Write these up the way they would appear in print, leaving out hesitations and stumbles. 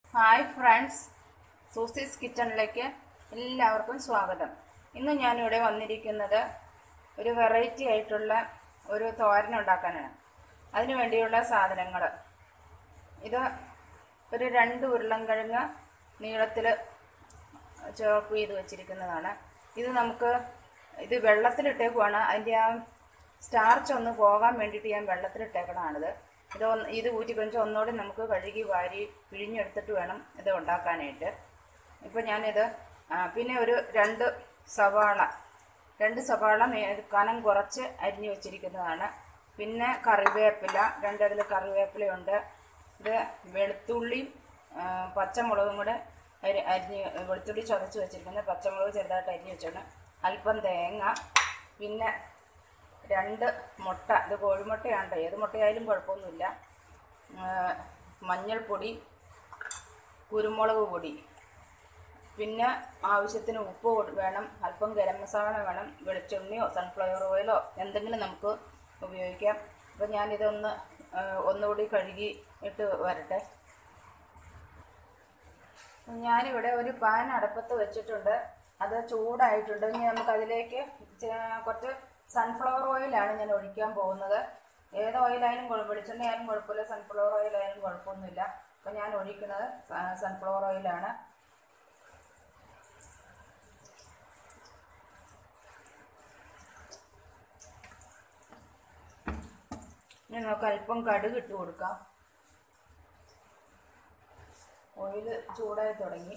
Hi friends, സൂസീസ് കിച്ചണിലേക്ക് എല്ലാവർക്കും സ്വാഗതം. ഇന്ന് ഞാനിവിടെ വന്നിരിക്കുന്നത് ഒരു വെറൈറ്റി ആയിട്ടുള്ള ഒരു തോരൻ ഉണ്ടാക്കാനാണ്. അതിനു വേണ്ടിയുള്ള സാധനങ്ങൾ ഇത് ഒരു 2 ഉരുളൻകിഴങ്ങ് നീളത്തിൽ ചോപ്പ് ചെയ്ത് വെച്ചിരിക്കുന്നതാണ്. ഇത് വെള്ളത്തിലിട്ടേക്കുവാണ്. അതിൻ്റെ ആ സ്റ്റാർച്ച് ഒന്ന് പോകാൻ വേണ്ടിയിട്ട് ഞാൻ വെള്ളത്തിലിട്ടേക്കണമാണിത്. ഇത് ഊറ്റി കഴിഞ്ഞാൽ ഒന്നുകൂടി നമുക്ക് കഴുകി വാരി പിഴിഞ്ഞെടുത്തിട്ട് വേണം ഇത് ഉണ്ടാക്കാനായിട്ട്. ഇപ്പോൾ ഞാനിത് പിന്നെ ഒരു 2 സവാള കനം കുറച്ച് അരിഞ്ഞ് വെച്ചിരിക്കുന്നതാണ്. പിന്നെ കറിവേപ്പില, 2 അതിൽ കറിവേപ്പിലയുണ്ട്. ഇത് വെളുത്തുള്ളിയും പച്ചമുളകും കൂടെ വെളുത്തുള്ളി ചതച്ച് വെച്ചിരിക്കുന്നത്, പച്ചമുളക് ചെറുതായിട്ട് അരിഞ്ഞ് വെച്ചിട്ടുണ്ട്. അല്പം തേങ്ങ, പിന്നെ 2 മുട്ട. ഇത് കോഴിമുട്ടയാണ്, ഏത് മുട്ടയായാലും കുഴപ്പമൊന്നുമില്ല. മഞ്ഞൾപ്പൊടി, കുരുമുളക് പൊടി, പിന്നെ ആവശ്യത്തിന് ഉപ്പ് വേണം, അല്പം ഗരം മസാല വേണം, വെളിച്ചെണ്ണയോ സൺഫ്ലവർ ഓയിലോ എന്തെങ്കിലും നമുക്ക് ഉപയോഗിക്കാം. അപ്പോൾ ഞാനിതൊന്ന് ഒന്നുകൂടി കഴുകി ഇട്ട് വരട്ടെ. ഞാനിവിടെ ഒരു പാൻ അടുപ്പത്ത് വെച്ചിട്ടുണ്ട്. അത് ചൂടായിട്ടുണ്ട്. ഇനി നമുക്കതിലേക്ക് കുറച്ച് സൺഫ്ലവർ ഓയിലാണ് ഞാൻ ഒഴിക്കാൻ പോകുന്നത്. ഏത് ഓയിലായാലും വെളിച്ചെണ്ണ ആയാലും കുഴപ്പമില്ല, സൺഫ്ലവർ ഓയിലായാലും കുഴപ്പമൊന്നുമില്ല. അപ്പോൾ ഞാൻ ഒഴിക്കുന്നത് സൺഫ്ലവർ ഓയിലാണ്. ഇനി നമുക്ക് അല്പം കടുക് ഇട്ട് കൊടുക്കാം. ഓയിൽ ചൂടായി തുടങ്ങി.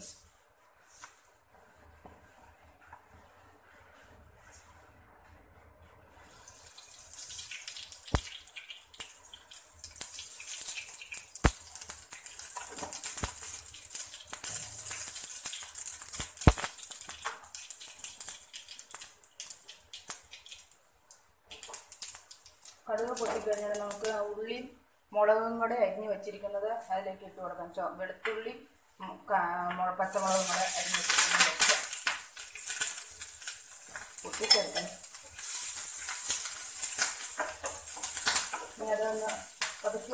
കടുക് പൊട്ടിക്കഴിഞ്ഞാൽ നമുക്ക് ഉള്ളിയും മുളകും കൂടെ അരിഞ്ഞ് വെച്ചിരിക്കുന്നത് അതിലേക്ക് ഇട്ട് കൊടുക്കാം. വെളുത്തുള്ളി പച്ചമുളകും കൂടെ അരിഞ്ഞ് വെച്ചിരിക്കുന്നത് പൊട്ടിച്ചെടുക്കാം. ഇനി അതൊന്ന് പതുക്കി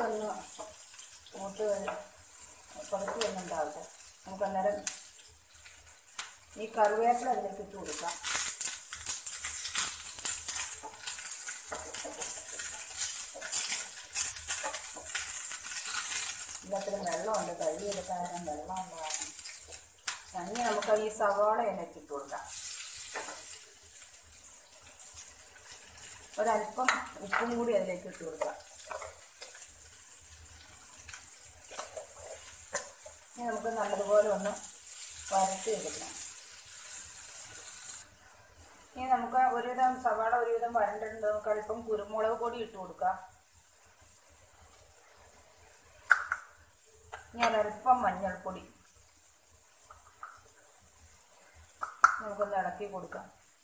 വന്നുണ്ടാവട്ടെ. നമുക്ക് അന്നേരം ഈ കറിവേപ്പില അതിലേക്ക് ഇട്ട് കൊടുക്കാം. എല്ലാത്തിലും വെള്ളമുണ്ട്, കഴുകിയെടുക്കാനും വെള്ളമുണ്ട്. ഇനി നമുക്ക് ഈ സവാള അതിലേക്ക് ഇട്ട് കൊടുക്കാം. ഒരല്പം ഉപ്പും കൂടി അതിലേക്ക് ഇട്ട് കൊടുക്കാം. ഇനി നമുക്ക് നല്ലതുപോലെ ഒന്ന് വരട്ടി എടുക്കണം. ഇനി നമുക്ക് സവാള ഒരുവിധം വരണ്ടിട്ടുണ്ട്. നമുക്ക് അല്പം കുരുമുളക് പൊടി ഇട്ട് കൊടുക്കാം. ഇനി ഒരല്പം മഞ്ഞൾപ്പൊടി നമുക്കൊന്ന് ഇളക്കി കൊടുക്കാം.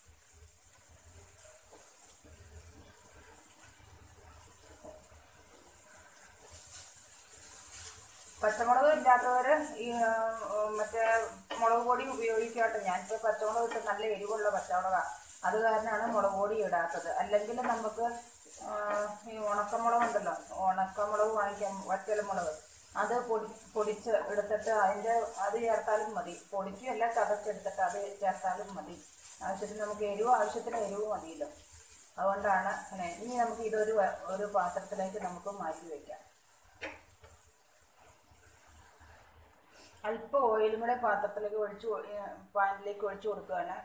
പച്ചമുളക് ഇല്ലാത്തവർ ഈ മറ്റേ മുളക് പൊടി ഉപയോഗിക്കാട്ടെ. ഞാനിപ്പോൾ പച്ചമുളക് ഇട്ട് നല്ല എരിവുള്ള പച്ചമുളകാണ്, അത് കാരണമാണ് മുളക് പൊടി ഇടാത്തത്. അല്ലെങ്കിൽ നമുക്ക് ഈ ഉണക്കമുളകുണ്ടല്ലോ, ഉണക്കമുളക് വാങ്ങിക്കാം, വറ്റൽമുളക്, അത് പൊടിച്ച് എടുത്തിട്ട് അത് ചേർത്താലും മതി. പൊടിക്കുകയല്ല, ചതച്ചെടുത്തിട്ട് അത് ചേർത്താലും മതി. നമുക്ക് ആവശ്യത്തിന് എരിവ് മതിയല്ലോ, അതുകൊണ്ടാണ് അങ്ങനെ. ഇനി നമുക്ക് ഒരു പാത്രത്തിലേക്ക് നമുക്ക് മാറ്റി വയ്ക്കാം. അല്പം ഓയിലും കൂടെ പാനിലേക്ക് ഒഴിച്ചു കൊടുക്കുകയാണ്.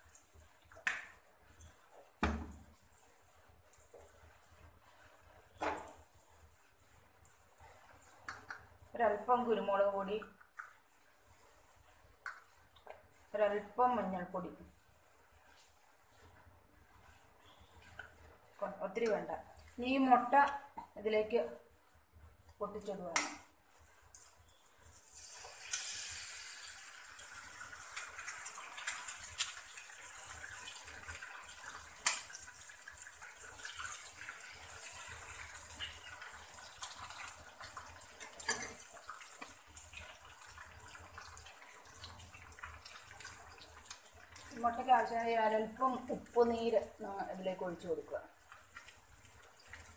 ഒരല്പം കുരുമുളക് പൊടി, ഒരല്പം മഞ്ഞൾപ്പൊടി, ഒത്തിരി വേണ്ട. ഈ മുട്ട ഇതിലേക്ക് പൊട്ടിച്ചിടുകയാണ്. മുട്ടയ്ക്ക് ആവശ്യമായി അല്പം ഉപ്പ് നീര് ഇതിലേക്ക് ഒഴിച്ചു കൊടുക്കുക.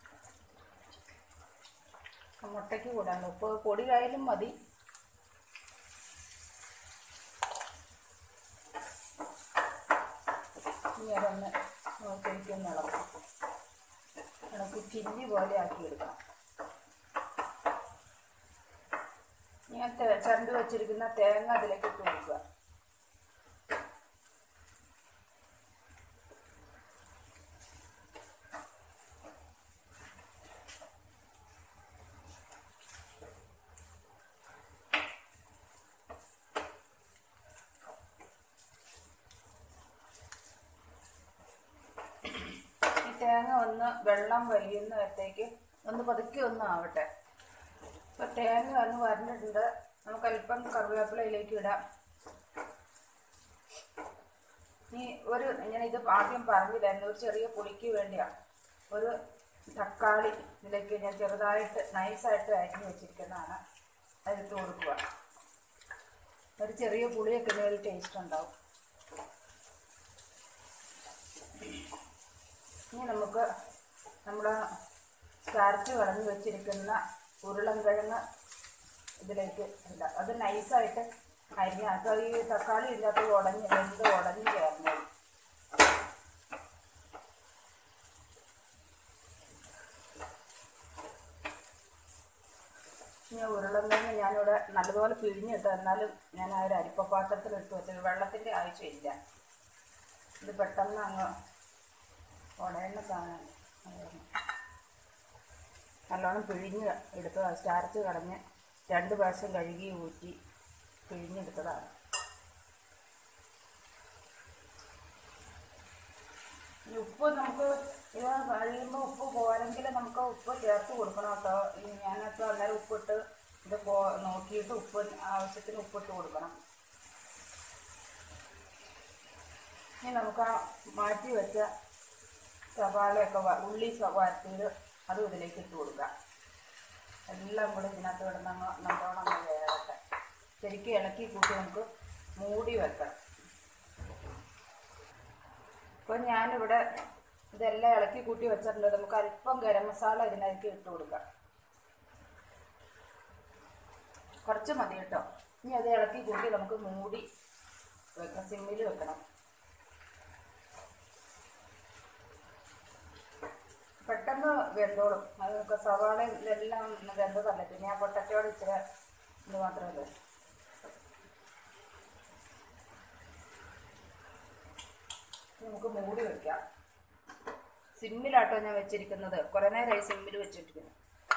മുട്ടയ്ക്ക് കൂടാണ്ട് ഉപ്പ് പൊടിയായാലും മതി. ഇനി അതൊന്ന് ശരിക്കും ഇളക്കി ചില്ലി പോലെ ആക്കിയെടുക്കണം. ഞാൻ ചരണ്ട് വെച്ചിരിക്കുന്ന തേങ്ങ അതിലേക്ക് ഇട്ട് കൊടുക്കുക. തേങ്ങ ഒന്ന് വെള്ളം വലിയുന്നിടത്തേക്ക് ഒന്ന് പതുക്കെ ഒന്ന് ആവട്ടെ. ഇപ്പം തേങ്ങ ഒന്ന് വരണ്ടിട്ടുണ്ട്. നമുക്ക് അല്പം കറിവേപ്പിലയിലേക്ക് ഇടാം. ഞാൻ ഇത് ആദ്യം പറഞ്ഞില്ലായിരുന്നു, ഒരു ചെറിയ പുളിക്ക് വേണ്ടിയാണ്. ഒരു തക്കാളി ഇതിലേക്ക് ഞാൻ ചെറുതായിട്ട് നൈസായിട്ട് അരിഞ്ഞ് വെച്ചിരിക്കുന്നതാണ്, അതിട്ട് കൊടുക്കുക. ഒരു ചെറിയ പുളിയൊക്കെ ഒരു ടേസ്റ്റ് ഉണ്ടാവും. ഇനി നമുക്ക് നമ്മുടെ സ്റ്റാർച്ച് കളഞ്ഞ് വെച്ചിരിക്കുന്ന ഉരുളൻകിഴങ്ങ് ഇതിലേക്ക് ഇടാം. അത് നൈസായിട്ട് അരിഞ്ഞ, അപ്പോൾ ഈ തക്കാളി ഇല്ലാത്ത ഉടഞ്ഞ് ചേർന്നു. ഇനി ഉരുളൻകിഴങ്ങ് ഞാനിവിടെ നല്ലതുപോലെ പിഴിഞ്ഞിട്ട്, എന്നാലും ഞാൻ ആ ഒരു അരിപ്പപാത്രത്തിൽ ഇട്ട് വെച്ചത്. വെള്ളത്തിൻ്റെ ആവശ്യമില്ല, ഇത് പെട്ടെന്ന് അങ്ങ് ഉടയുന്ന സാധനം. നല്ലോണം പിഴിഞ്ഞ് എടുത്തതാണ്. സ്റ്റാർച്ച് കളഞ്ഞ് 2 പ്രാവശ്യം കഴുകി ഊറ്റി പിഴിഞ്ഞെടുത്തതാണ്. ഉപ്പ് നമുക്ക് ഇത് കഴിയുമ്പോൾ ഉപ്പ് പോരെങ്കിൽ നമുക്ക് ഉപ്പ് ചേർത്ത് കൊടുക്കണം കേട്ടോ. ഞാനപ്പോൾ അന്നേരം ഉപ്പിട്ട് ഇത് നോക്കിയിട്ട് ആവശ്യത്തിന് ഉപ്പിട്ട് കൊടുക്കണം. ഇനി നമുക്ക് ആ മാറ്റി വെച്ച സവാളയൊക്കെ ഉള്ളി വരട്ടിയത് അതും ഇതിലേക്ക് ഇട്ട് കൊടുക്കാം. എല്ലാം കൂടെ ഇതിനകത്ത് കിടന്ന് നല്ലോണം വേകട്ടെ. ശരിക്കും ഇളക്കി കൂട്ടി നമുക്ക് മൂടി വെക്കണം. അപ്പോൾ ഞാനിവിടെ ഇതെല്ലാം ഇളക്കി കൂട്ടി വെച്ചിട്ടുണ്ട്. നമുക്ക് അല്പം ഗരം മസാല ഇതിനകത്ത് ഇട്ട് കൊടുക്കാം. കുറച്ച് മതി കേട്ടോ. ഇനി അത് ഇളക്കി കൂട്ടി നമുക്ക് മൂടി വെക്കണം, സിമ്മിൽ വെക്കണം. പെട്ടെന്ന് വെന്തോളും. അതൊക്കെ സവാള എല്ലാം വെന്തതല്ല. പിന്നെ ആ പൊട്ടറ്റോട് ഇച്ചിരി ഇത് മാത്രമല്ലേ. നമുക്ക് മൂടി വയ്ക്കാം. സിമ്മിലാട്ടോ ഞാൻ വെച്ചിരിക്കുന്നത്. കുറേ നേരമായി സിമ്മിൽ വെച്ചിട്ടിരിക്കുന്നു.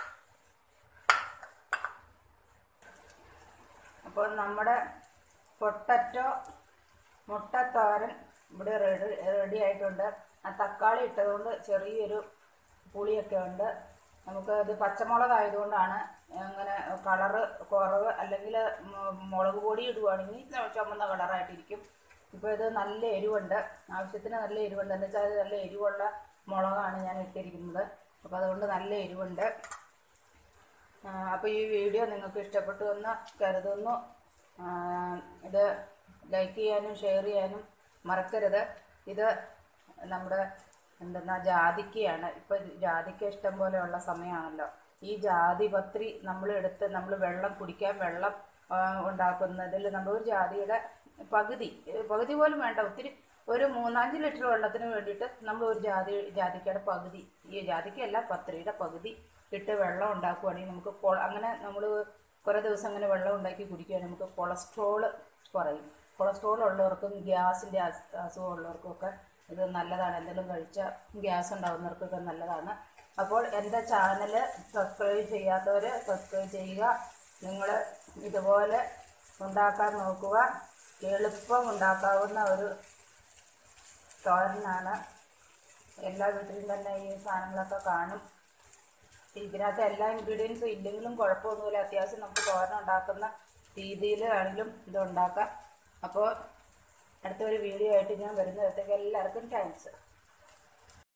അപ്പോൾ നമ്മുടെ പൊട്ടറ്റോ മുട്ടത്തോരൻ ഇവിടെ റെഡി ആയിട്ടുണ്ട്. ആ തക്കാളി ഇട്ടതുകൊണ്ട് ചെറിയൊരു പുളിയൊക്കെ ഉണ്ട്. നമുക്കത് പച്ചമുളകായതുകൊണ്ടാണ് അങ്ങനെ കളറ് കുറവ്. അല്ലെങ്കിൽ മുളക് പൊടി ഇടുവാണെങ്കിൽ ചുമന്ന കളറായിട്ടിരിക്കും. ഇപ്പോൾ ഇത് നല്ല എരിവുണ്ട്, ആവശ്യത്തിന് നല്ല എരിവുണ്ട്. എന്ന് വെച്ചാൽ അത് നല്ല എരിവുള്ള മുളകാണ് ഞാൻ ഇട്ടിരിക്കുന്നത്. അപ്പോൾ അതുകൊണ്ട് നല്ല എരിവുണ്ട്. അപ്പോൾ ഈ വീഡിയോ നിങ്ങൾക്ക് ഇഷ്ടപ്പെട്ടു എന്ന് കരുതുന്നു. ഇത് ലൈക്ക് ചെയ്യാനും ഷെയർ ചെയ്യാനും മറക്കരുത്. ഇത് നമ്മുടെ ജാതിക്കയാണ്. ഇപ്പോൾ ജാതിക്ക ഇഷ്ടം പോലെയുള്ള സമയമാണല്ലോ. ഈ ജാതിപത്രി നമ്മൾ വെള്ളം കുടിക്കാൻ വെള്ളം ഉണ്ടാക്കുന്നതിൽ നമ്മൾ ഒരു ജാതിയുടെ പകുതി പോലും വേണ്ട, ഒത്തിരി ഒരു 3-5 ലിറ്റർ വെള്ളത്തിന് വേണ്ടിയിട്ട് നമ്മൾ ഒരു ജാതിക്കയുടെ പകുതി, ഈ ജാതിക്കയല്ല പത്രിയുടെ പകുതി ഇട്ട് വെള്ളം ഉണ്ടാക്കുകയാണെങ്കിൽ നമുക്ക് അങ്ങനെ നമ്മൾ കുറേ ദിവസം അങ്ങനെ വെള്ളം ഉണ്ടാക്കി കുടിക്കുകയാണെങ്കിൽ നമുക്ക് കൊളസ്ട്രോള് കുറയും. കൊളസ്ട്രോൾ ഉള്ളവർക്കും ഗ്യാസിൻ്റെ അസുഖം ഉള്ളവർക്കും ഒക്കെ ഇത് നല്ലതാണ്. എന്തെങ്കിലും കഴിച്ചാൽ ഗ്യാസ് ഉണ്ടാകുന്നവർക്കൊക്കെ നല്ലതാണ്. അപ്പോൾ എൻ്റെ ചാനൽ സബ്സ്ക്രൈബ് ചെയ്യാത്തവർ സബ്സ്ക്രൈബ് ചെയ്യുക. നിങ്ങൾ ഇതുപോലെ ഉണ്ടാക്കാൻ നോക്കുക. എളുപ്പം ഉണ്ടാക്കാവുന്ന ഒരു തോരനാണ്. എല്ലാ വീട്ടിലും തന്നെ ഈ സാധനങ്ങളൊക്കെ കാണും. ഇതിനകത്ത് എല്ലാ ഇൻഗ്രീഡിയൻസും ഇല്ലെങ്കിലും കുഴപ്പമൊന്നുമില്ല. അത്യാവശ്യം നമുക്ക് തോരൻ ഉണ്ടാക്കുന്ന രീതിയിലാണെങ്കിലും ഇത് ഉണ്ടാക്കാം. അപ്പോൾ അടുത്തൊരു വീഡിയോ ആയിട്ട് ഞാൻ വരുന്നിടത്തേക്ക് എല്ലാവർക്കും താങ്ക്സ്.